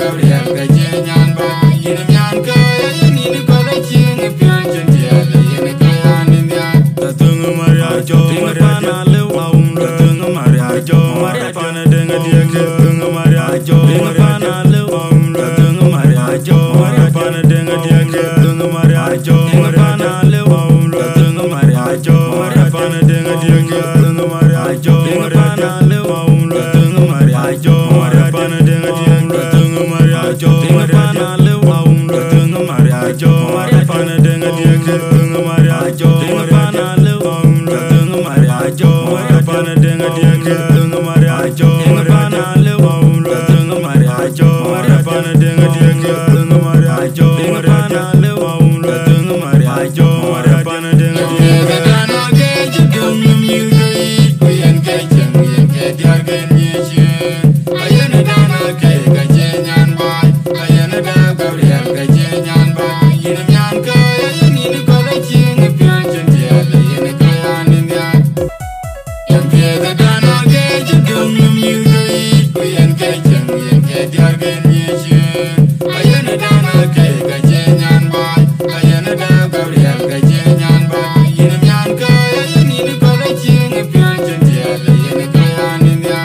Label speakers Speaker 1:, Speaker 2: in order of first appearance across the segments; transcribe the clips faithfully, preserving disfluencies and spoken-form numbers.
Speaker 1: Gabriel Gajenyan ba yin nyan ka ni ni ko le ching pian chen dia le yin ka anin ya ta tung maria jo maria na le wa um ta tung maria jo maria pa na de nga dia ke tung maria jo maria na le wa um ta tung maria jo maria pa na de nga dia ke tung maria jo maria na le wa um ta tung maria jo maria pa na de nga dia ke tung maria jo maria na le wa um ta tung maria jo maria pa na de nga dia ke tung maria jo maria na le wa um ta tung maria jo maria pa na de nga dia ke tung maria jo maria na le wa um ta tung maria jo maria pa na de nga dia ke tung maria jo maria na le wa um ta tung maria jo maria pa na de nga dia ke tung maria jo maria na le wa um ta tung maria jo maria pa na de nga dia ke na ke jung mi dei ku yen ke jeng yen ke dia ke ni che ayen da na ke ga je nyan ba ayen da Gabriel ga je nyan ba yin nyan ka ni ni ko le ching pian chen dia le yin ka anin ya yang ke da na ke jung mi dei ku yen ke jeng yen ke dia ke ni che ayen da na ke ga je nyan ba ayen da Gabriel ga je nyan ba yin nyan ka ni ni ko le ching pian chen dia le yin ka anin ya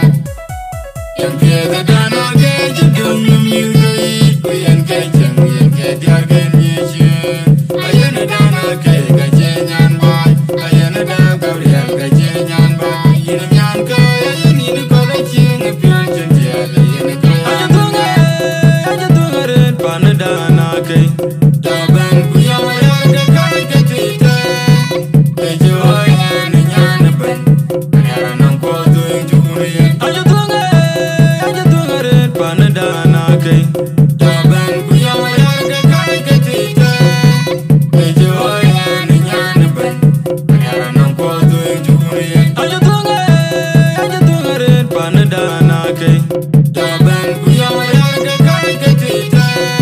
Speaker 1: yang ke da na ke jung mi dei ku yen ke jeng yen ke dia ke ni che ayen da na ke ga je nyan ba ayen da Gabriel ga je nyan ba yin nyan ka ni ni ko le ching pian chen dia le yin ka aja tunga aja tunga ren pan da na ke da ban ku ya ya de kai ke tita e jo ni nyan ban ara nan ko du ju ni aja tunga aja tunga ren pan da na ke da ban ku ya ya de kai ke tita e jo ni nyan ban ara nan ko du ju ni aja tunga aja tunga ren pan da na ke da ban ku ya ya de kai ke tita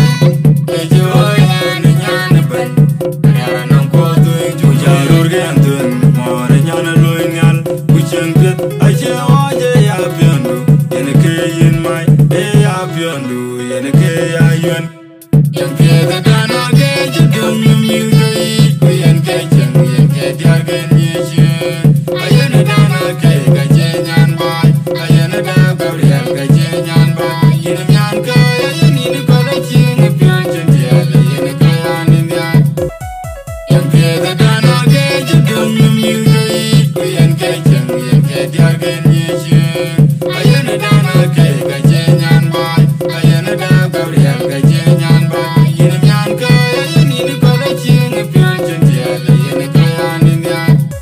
Speaker 1: e jo ni nyan ban ara nan ko du ju jarur ge antun more nyan lo nyal ku chengket aje oje ya piondu yen ke yin mai e ya piondu yen ke ya yuen yang ke da na ke jung mi dei ku yen ke jeng yen ke dia ke ni che ayen da na ke ga je nyan ba ayen da Gabriel ga je nyan ba yin nyan ka ni ni ko le ching pian chen dia le yin ka anin ya yang ke da na ke jung mi dei ku yen ke jeng yen ke dia ke ni che ayen da na ke ga je nyan ba ayen da Gabriel ga je nyan ba yin nyan ka ni ni ko le ching pian chen dia le yin ka anin ya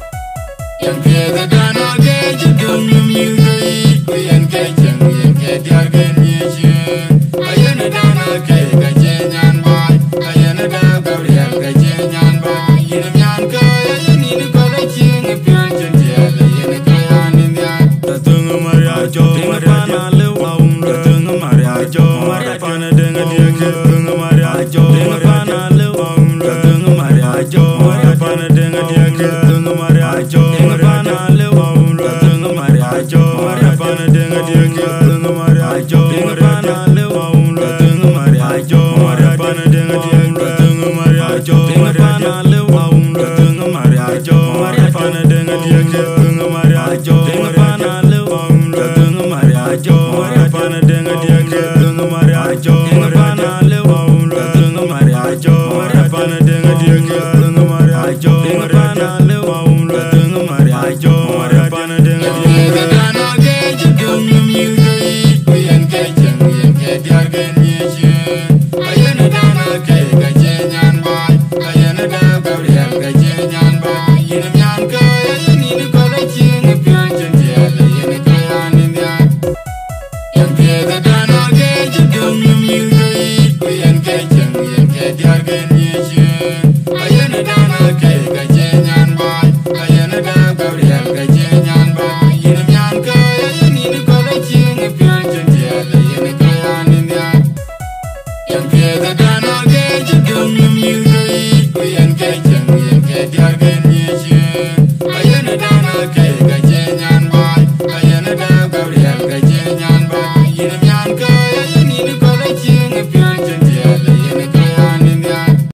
Speaker 1: yang ke da na ke jung mi dei ku yen ke jeng yen ke dia ke ni che ayen da na ke ga je nyan ba ayen da Gabriel ga je nyan ba yin nyan ka ni ni ko le ching pian chen dia le yin ka anin ya ta tung maria jo maria na le wa um ta tung maria jo maria pa na de nga dia ke tung maria jo maria na le wa um ta tung maria jo maria pa na de nga dia ke tung maria jo maria na le wa um ta tung maria jo maria pa na de nga dia ke tung maria jo maria na le wa um ta tung maria jo maria pa na de nga dia ke tung maria jo maria na le wa um ta tung maria jo maria pa na de nga dia ke tung maria jo maria na le wa um ta tung maria jo maria pa na de nga dia ke tung maria jo maria na le wa um ta tung maria jo maria pa na de nga dia ke tung maria jo maria na le wa um ta tung maria jo maria pa na de nga dia ke na ke jung mi dei ku yen ke jeng yen ke dia ke ni che ayen da na ke ga je nyan ba ayen da Gabriel ga je nyan ba yin nyan ka ni ni ko le ching pian chen dia le yin ka anin ya yang ke da na ke jung mi dei ku yen ke jeng yen ke dia ke ni che ayen da na ke ga je nyan ba ayen da Gabriel ga je nyan ba yin nyan ka ni ni ko le ching pian chen dia le yin ka anin ya yang ke